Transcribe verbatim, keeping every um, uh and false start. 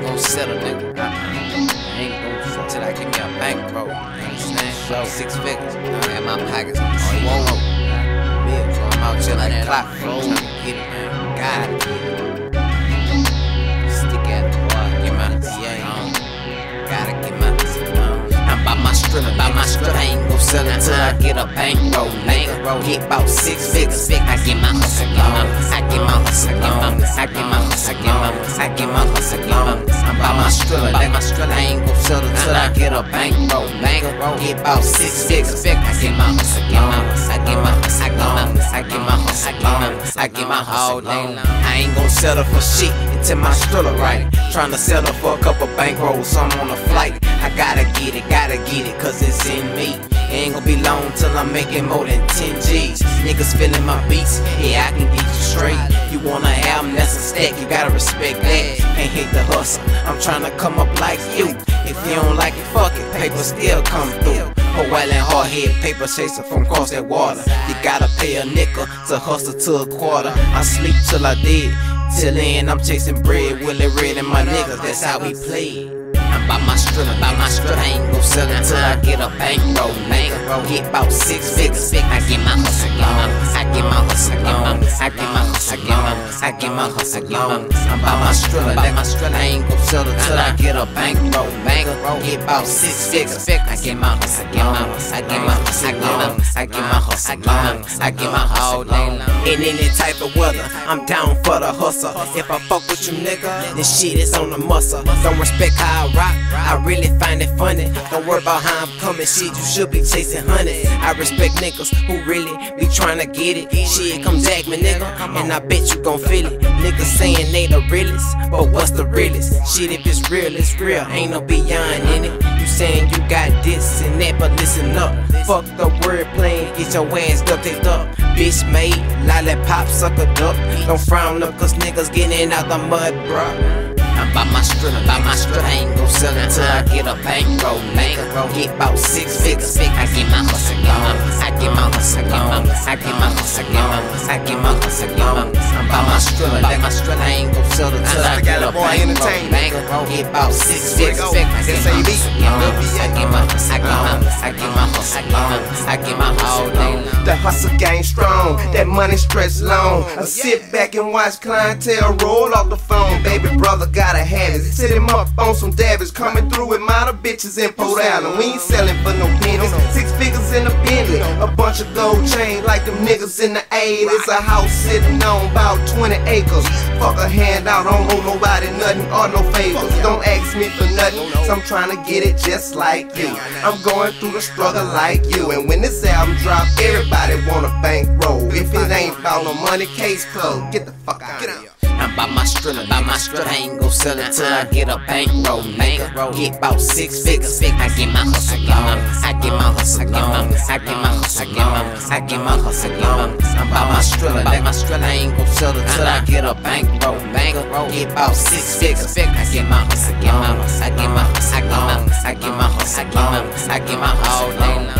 gon' settle, nigga. I ain't gon' settle till I get me a bankroll. You understand? So six figures. I in my pockets. Oh, you won't know. Yeah, so I'm out here like that clock. Trying to get it, man. Gotta get it. Stick at it, boy. Get my yeah. Gotta get my. I'm by my strip, by my strip. I ain't gon' sell it till I get a bankroll, nigga. Get about six figures. I get my hustle on. I get my hustle on. I get my hustle on. I get my hustle on. I'm by my strip, by my strip. I ain't gon' sell it till I get a bankroll, nigga. Get about six figures. I get my hustle on. I get my hustle on. I get my hustle on. I get my hustle on. I ain't gon' settle for shit until my strip right. Tryna settle for a couple bankrolls, so I'm on a flight. I gotta get it, gotta get it, cause it's in me. It ain't gon' be long till I'm making more than ten G's. Niggas feeling my beats, yeah, I can get you straight. You want an album, that's a stack, you gotta respect that. Can't hate the hustle, I'm tryna come up like you. If you don't like it, fuck it, paper still come through. A wild and hard head paper chaser from across that water. You gotta pay a nickel to hustle to a quarter. I sleep till I dead, till then I'm chasing bread. Willie Red and my niggas, that's how we play. I'm by my strip, by my strip. I ain't gon' sell it till I get a bankroll, nigga. Get about six figures. I get my hustle on. I get my hustle on. I get my hustle on. I get my hustle on. I'm by my strip, by my strip. I ain't gon' sell it till I get a bankroll, nigga. Get about six figures. I get my hustle on. I get my hustle on. I get my hustle on. I get my hustle on. In any type of weather, I'm down for the hustle. If I fuck with you, nigga, then shit is on the muscle. Don't respect how I rock, I really find it funny. Don't worry about how I'm coming, shit, you should be chasing honey. I respect niggas who really be trying to get it. Shit, come jack me, nigga, and I bet you gon' feel it. Niggas saying they the realest, but what's the realest? Shit, if it's real, it's real, ain't no beyond in it. You saying you got this and that, but listen up. Fuck the word playing, get your ass ducked up. Bitch made, lollipop suckered up. Don't frown up, cause niggas getting out the mud, bruh. I'm by my strip, by my strip. I ain't gon' sell it till I get a bankroll, nigga. Get about six figures. I get my hustle on. I get my hustle on. I get my hustle on. I get my hustle on. I'm by my strip, by my strip. I ain't gon' sell it till I get a bankroll, nigga. Get about six figures. I get my hustle on. I get my hustle on. I get my hustle on. I get my hustle on. The hustle game strong, that money stretch long. I sit back and watch clientele roll off the phone. Baby brother gotta have it. Sit him up on some dabbies, coming through with model bitches in Port Island. We ain't selling for no pennies. Six figures in a Bentley, a bunch of gold chains like them niggas in the eighties. A house sitting on about twenty acres. Fuck a handout, I don't owe nobody nothing or no favors. Don't ask me for nothing, so I'm trying to get it just like you. I'm going through the struggle like you. And when this album drop, everybody want a bankroll. If it ain't about no money, case closed. Get the fuck out of here. I'm by my strip, by my strip. I ain't gon' sell it till I get a bankroll, nigga. Get about six figures. I get my hustle on. I get my hustle on. I get my hustle on. I get my hustle on. I'm by my strip, by my strip. I ain't gon' sell it till I get a bankroll, nigga. Get about six figures. I get my hustle on. I get my hustle on. I get my hustle on. I get my hustle on.